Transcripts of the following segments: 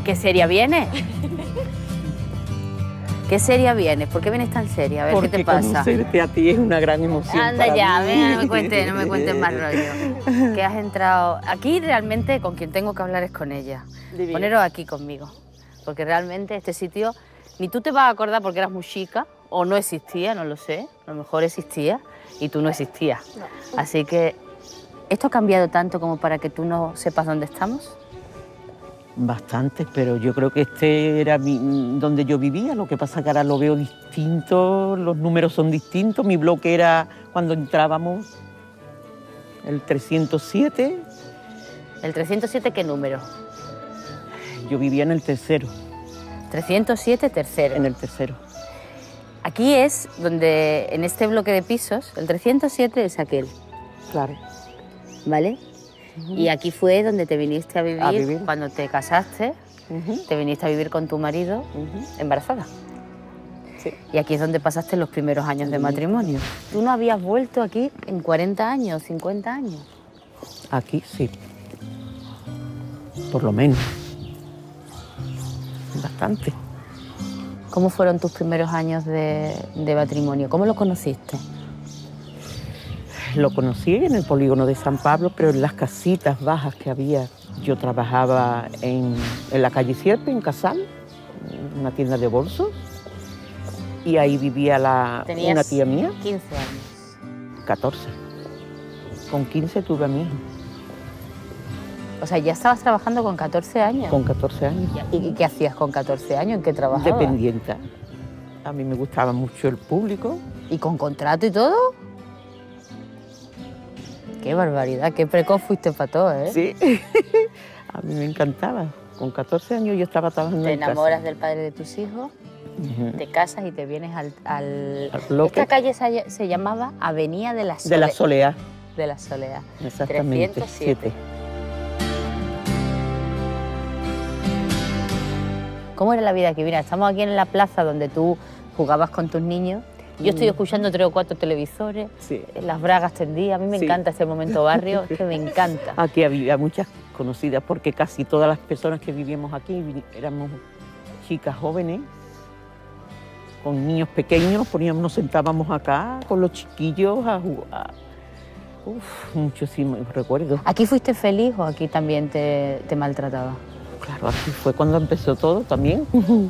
¿Qué seria vienes? ¿Qué seria vienes? ¿Por qué vienes tan seria? A ver, porque ¿qué te pasa? Conocerte a ti es una gran emoción. Anda para ya, mí. venga, no me cuentes más rollo. Que has entrado... Aquí realmente con quien tengo que hablar es con ella. Divina. Poneros aquí conmigo. Porque realmente este sitio, ni tú te vas a acordar porque eras muy chica, o no existía, no lo sé. A lo mejor existía y tú no existías. No. Así que, ¿esto ha cambiado tanto como para que tú no sepas dónde estamos? Bastante, pero yo creo que este era donde yo vivía, lo que pasa que ahora lo veo distinto, los números son distintos, mi bloque era cuando entrábamos el 307. ¿El 307 qué número? Yo vivía en el tercero. 307 tercero. En el tercero. Aquí es donde, en este bloque de pisos, el 307 es aquel. Claro. ¿Vale? Y aquí fue donde te viniste a vivir cuando te casaste, te viniste a vivir con tu marido embarazada. Sí. Y aquí es donde pasaste los primeros años de matrimonio. ¿Tú no habías vuelto aquí en 40 años, 50 años? Aquí sí. Por lo menos. Bastante. ¿Cómo fueron tus primeros años de matrimonio? ¿Cómo lo conociste? Lo conocí en el polígono de San Pablo, pero en las casitas bajas que había. Yo trabajaba en la calle Sierpe, en Casal, en una tienda de bolsos, y ahí vivía una tía mía. 15 años. 14. Con 15 tuve a mi hijo. O sea, ya estabas trabajando con 14 años. Con 14 años. ¿Y qué hacías con 14 años? ¿En qué trabajabas? Dependienta. A mí me gustaba mucho el público. ¿Y con contrato y todo? Qué barbaridad, qué precoz fuiste para todo, ¿eh? Sí, a mí me encantaba. Con 14 años yo estaba trabajando en casa. Te enamoras del padre de tus hijos, te casas y te vienes al bloque. Esta calle se llamaba Avenida de la Soleá. De la Soleá. De la Soleá. Exactamente. 307. ¿Cómo era la vida aquí? Mira, estamos aquí en la plaza donde tú jugabas con tus niños. Yo estoy escuchando 3 o 4 televisores, sí. Las bragas tendidas. A mí me encanta este momento barrio, es que me encanta. Aquí había muchas conocidas porque casi todas las personas que vivíamos aquí éramos chicas jóvenes, con niños pequeños, nos sentábamos acá con los chiquillos a jugar. Muchísimos recuerdos. ¿Aquí fuiste feliz o aquí también te maltrataba? Claro, aquí fue cuando empezó todo también.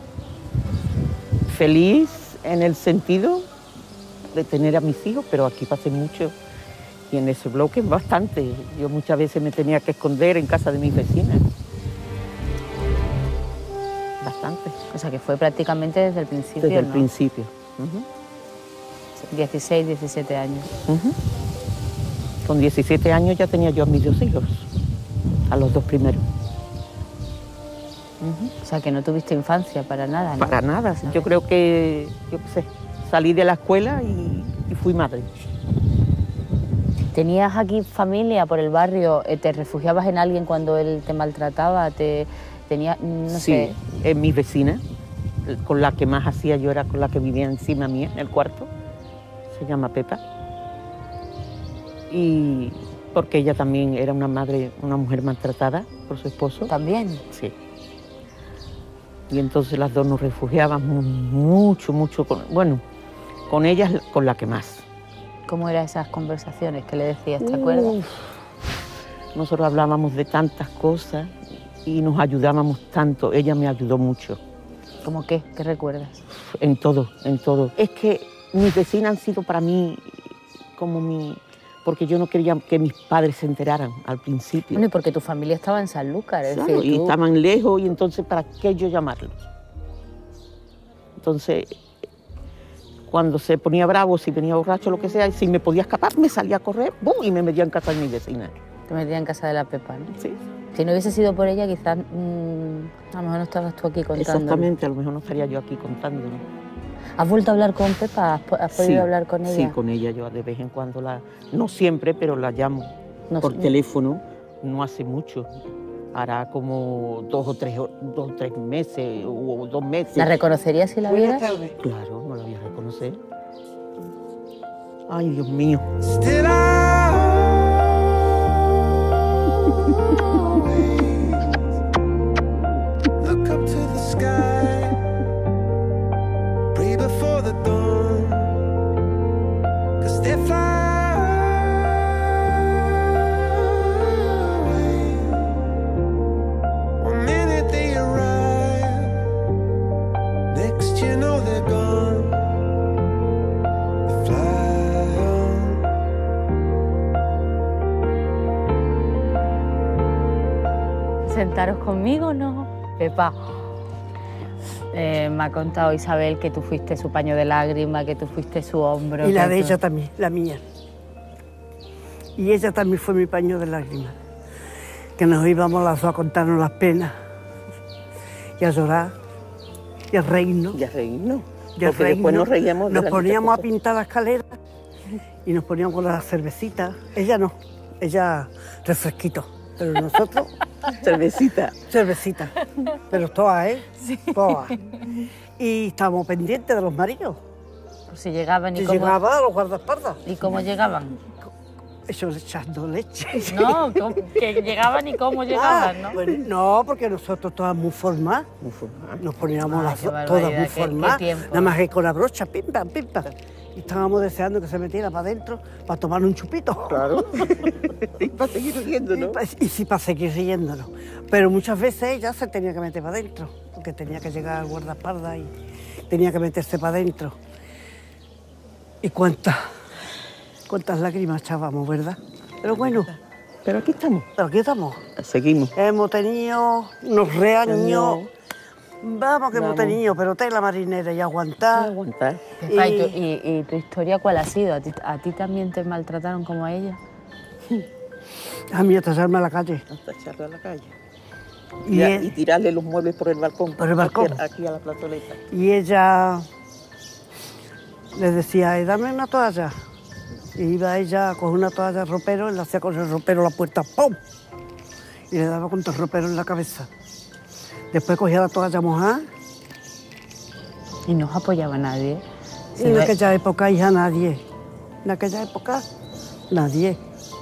Feliz en el sentido de tener a mis hijos, pero aquí pasé mucho y en ese bloque bastante. Yo muchas veces me tenía que esconder en casa de mis vecinas. Bastante. O sea que fue prácticamente desde el principio, Desde el ¿no? principio. 16, 17 años. Con 17 años ya tenía yo a mis 2 hijos, a los 2 primeros. O sea que no tuviste infancia para nada, ¿no? Para nada. Yo creo que, yo qué sé, salí de la escuela y fui madre. ¿Tenías aquí familia por el barrio? ¿Te refugiabas en alguien cuando él te maltrataba? No sé. En mis vecinas, con la que más hacía yo era con la que vivía encima mía, en el cuarto. Se llama Pepa. Y porque ella también era una mujer maltratada por su esposo. ¿También? Sí. Y entonces las dos nos refugiábamos mucho, con ellas, con la que más. ¿Cómo eran esas conversaciones? ¿Qué le decías? ¿Te acuerdas? Nosotros hablábamos de tantas cosas y nos ayudábamos tanto. Ella me ayudó mucho. ¿Cómo qué? ¿Qué recuerdas? En todo, en todo. Es que mis vecinas han sido para mí como porque yo no quería que mis padres se enteraran al principio. Bueno, y porque tu familia estaba en Sanlúcar, es claro, decir, y estaban lejos, y entonces, ¿para qué yo llamarlos? Entonces, cuando se ponía bravo, si venía borracho, lo que sea, y si me podía escapar, me salía a correr, ¡bum!, y me metía en casa de mi vecina. Te metía en casa de la Pepa, ¿no? Sí. Si no hubiese sido por ella, quizás a lo mejor no estabas tú aquí contando. Exactamente, a lo mejor no estaría yo aquí contando. ¿Has vuelto a hablar con Pepa? ¿Has podido hablar con ella? Sí, con ella yo de vez en cuando no siempre, pero la llamo por teléfono, no hace mucho. Hará como 2 o 3 meses o 2 meses. ¿La reconocerías si la vieras? Claro, no la voy a reconocer. Ay, Dios mío. Look they fly away. One minute they arrive, next you know they're gone. They fly on. Sentaros conmigo, ¿no? Pepa, me ha contado Isabel que tú fuiste su paño de lágrimas, que tú fuiste su hombro. Y la que de tú- ella también, la mía. Y ella también fue mi paño de lágrimas. Que nos íbamos las dos a contarnos las penas y a llorar y a reírnos. Ya reírnos. y a Porque después reírnos. nos reíamos de Nos las poníamos a muchas pintar la escalera y nos poníamos con las cervecitas. Ella no, ella refresquito. Pero nosotros, cosas. Cervecita. cervecitas. Pero todas, ¿eh? Sí. Todas. Y estábamos pendientes de los maridos. Por si llegaban y Si cómo... llegaba a los guardaespaldas, ¿Y cómo llegaban? ellos echando leche. No, que llegaban y cómo llegaban, ¿no? Bueno, no, porque nosotros todas muy formadas. Muy formal. Nos poníamos Ay, las qué dos barbaridad, todas muy qué formadas. tiempo. Nada más que con la brocha, pim, pam, pim, pam. Y estábamos deseando que se metiera para adentro para tomar un chupito. Claro. Y para seguir riendo, ¿no? Y sí, para seguir riéndonos. Pero muchas veces ella se tenía que meter para adentro, porque tenía que llegar al guardaespaldas y tenía que meterse para adentro. Y cuántas lágrimas echábamos, ¿verdad? Pero bueno, Pero aquí estamos. pero aquí estamos. Seguimos. Hemos tenido unos reaños. Vamos que hemos Vamos. tenido, pero tela marinera y aguantar. Aguantar. Pepa, Y- ¿y tu historia cuál ha sido? ¿A ti también te maltrataron como a ella? A mí a tallarme a la calle. Hasta echarlo a la calle. Y, Y, él- y tirarle los muebles por el balcón. Por el balcón. Aquí a la plazoleta. y ella le decía, dame una toalla. Y iba ella a coger una toalla al ropero, y le hacía con el ropero la puerta, ¡pum! Y le daba contra el ropero en la cabeza. Después cogía la toalla mojada. Y no os apoyaba nadie. Y en aquella época, hija, nadie. En aquella época, nadie.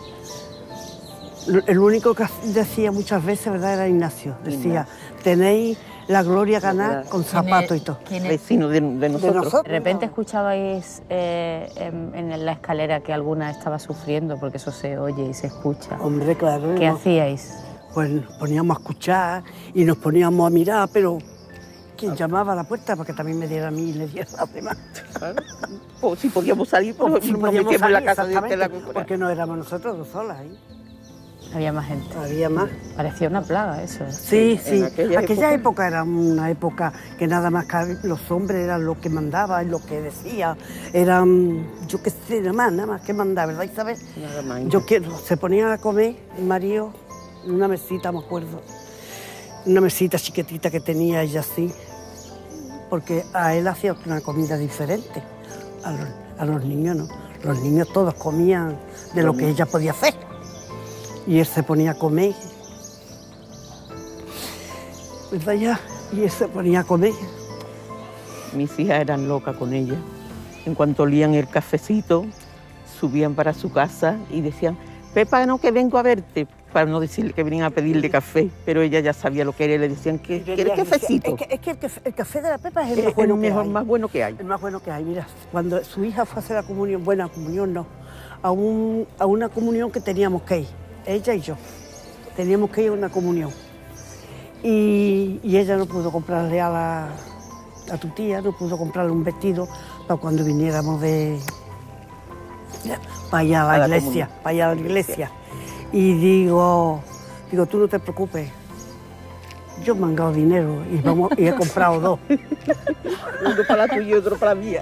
El único que decía muchas veces, ¿verdad?, era Ignacio. Decía, tenéis la gloria ganar con zapatos y todo. Vecino de nosotros. nosotros. De repente escuchabais en la escalera que alguna estaba sufriendo, porque eso se oye y se escucha. Hombre, claro. ¿Qué ¿no? hacíais? Pues nos poníamos a escuchar y nos poníamos a mirar, pero ¿quién llamaba a la puerta para que también me diera a mí y le diera a los demás? Claro. O si podíamos salir, pues Pues, si nos podíamos metíamos en la salir, casa de exactamente, la cultura. porque no éramos nosotros dos solas ahí. Había más gente. Había más. Parecía una plaga eso. Sí, sí. en aquella época era una época que nada más que los hombres eran los que mandaban, los que decían, eran, yo qué sé, nada más que mandar, ¿verdad, Isabel? Nada más. Yo quiero, se ponían a comer, el marido, en una mesita, me acuerdo, una mesita chiquitita que tenía ella así, porque a él hacía una comida diferente, a los niños no. Los niños todos comían de lo que ella podía hacer. Y él se ponía a comer, ¿verdad ya? Y él se ponía a comer. Mis hijas eran locas con ella. En cuanto olían el cafecito, subían para su casa y decían, Pepa, no, que vengo a verte, para no decirle que venían a pedirle café, pero ella ya sabía lo que era y le decían, ¿quieres cafecito? Es que el café de la Pepa es el Es más bueno el que mejor, hay. más bueno que hay. El más bueno que hay. Mira, cuando su hija fue a hacer la comunión, buena comunión no, a una comunión que teníamos que ir, ella y yo, teníamos que ir a una comunión. Y ella no pudo comprarle a tu tía, no pudo comprarle un vestido para cuando viniéramos para allá a la iglesia, comunión. para allá a la iglesia. Y digo, tú no te preocupes, yo he mangado dinero y he comprado dos. Uno para la tuya y otro para la mía.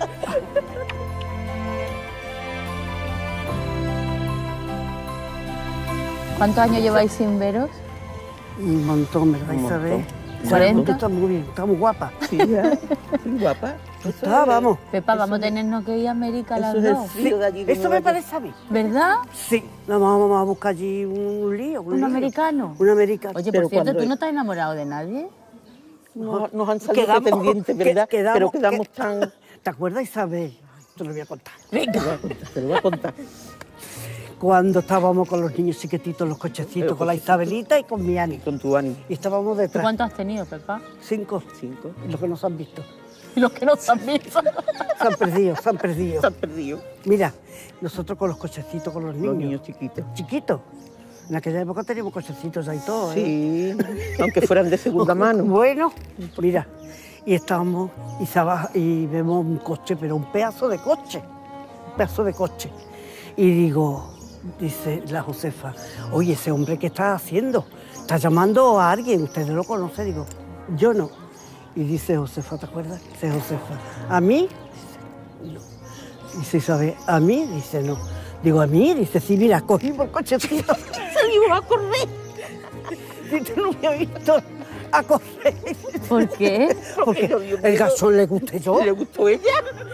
¿Cuántos años lleváis sin veros? Un montón, ¿verdad, Un Isabel? montón. ¿40? Tú estás muy bien, estás muy guapa. Sí, ya. Sí, guapa. Vamos. Pepa, vamos a tenernos que ir a América las Eso es el dos. frío de allí de Eso Nueva me York. parece a mí. ¿Verdad? Sí. Vamos a buscar allí un lío. ¿Un lío. americano? Un americano. Oye, Pero por cierto, cuando ¿tú es- no estás enamorado de nadie? Nos han salido Quedamos- pretendientes, ¿verdad? Pero quedamos que- tan... ¿Te acuerdas, Isabel? Te lo voy a contar. Te lo voy a contar. Cuando estábamos con los niños chiquititos, los cochecitos, con la Isabelita y con mi Ani. Con tu ánimo. Y estábamos ¿Tú detrás. cuántos has tenido, Pepa? 5, 5. los que nos han visto. y los que no se han visto. Se han perdido, se han perdido. Se han perdido. Mira, nosotros con los cochecitos, con los niños. Los niños chiquitos. Chiquitos. En aquella época teníamos cochecitos ahí todo, ¿eh? Sí, aunque fueran de segunda mano. Bueno, mira, y estábamos y vemos un coche, pero un pedazo de coche. Un pedazo de coche. Y digo, dice la Josefa, oye, ese hombre, ¿qué está haciendo? Está llamando a alguien, ¿ustedes lo conocen? Digo, yo no. Y dice Josefa, ¿te acuerdas? Dice Josefa, ¿a mí? Dice, no. Dice Isabel, ¿a mí? Dice, no. Digo, ¿a mí? Dice, sí, mira, cogimos el cochecito, salimos a correr. Dice, no me ha visto a correr. ¿Por qué? Porque Dios mío, el gasón le gusté yo. ¿Le gustó ella?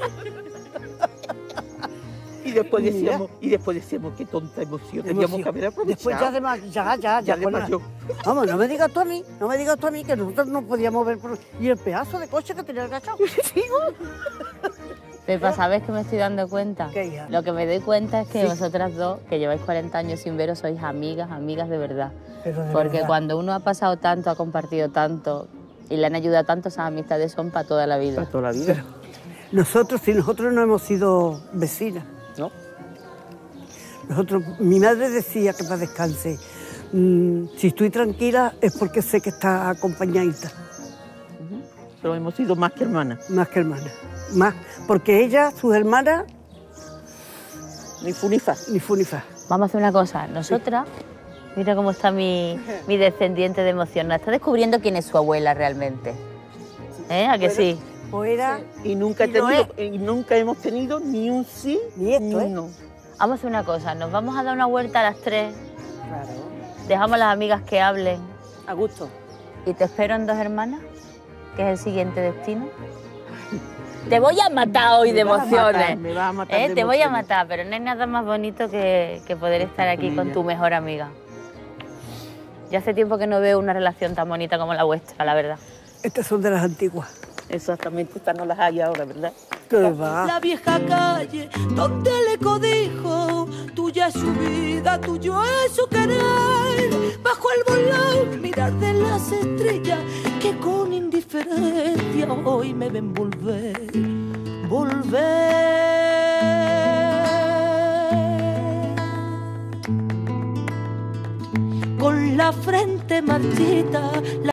Y después Mira. decíamos, qué tonta emoción, teníamos que haber aprovechado. Después ya Ya bueno, demasiado. vamos, no me digas tú a mí, que nosotros no podíamos ver y el pedazo de coche que tenía el gachón. Pepa, ¿sabes que me estoy dando cuenta? ¿Qué, hija? Lo que me doy cuenta es que Sí. vosotras dos, que lleváis 40 años sin veros, sois amigas, amigas de verdad. Pero de Porque verdad. cuando uno ha pasado tanto, ha compartido tanto y le han ayudado tanto, esas amistades son para toda la vida. Para toda la vida. Nosotros no hemos sido vecinas. ¿No? Mi madre decía que para descanse, si estoy tranquila es porque sé que está acompañadita, Pero hemos sido más que hermanas. más que hermana. Más, porque ella, sus hermanas, Ni fu ni fa. ni fu ni fa. Vamos a hacer una cosa, nosotras, mira cómo está mi descendiente de emoción, nos está descubriendo quién es su abuela realmente. ¿Eh? ¿A que sí? Pues era, Y nunca, Y lo nunca hemos tenido ni un sí Ni esto, ni ¿eh? un no. Vamos a hacer una cosa, nos vamos a dar una vuelta a las 3, claro, dejamos a las amigas que hablen a gusto. y te espero en Dos Hermanas, que es el siguiente destino. Te voy a matar hoy de Me vas a matar, emociones. me vas a matar de Te voy a emociones. matar, pero no hay nada más bonito que poder estar aquí con con ella. tu mejor amiga. Ya hace tiempo que no veo una relación tan bonita como la vuestra, la verdad. Estas son de las antiguas. Exactamente, estas no las hay ahora, ¿verdad? ¿Qué va? La vieja calle donde el eco dijo, tuya es su vida, tuyo es su querer. Bajo el volón, mirar de las estrellas que con indiferencia hoy me ven volver, volver. Con la frente marchita.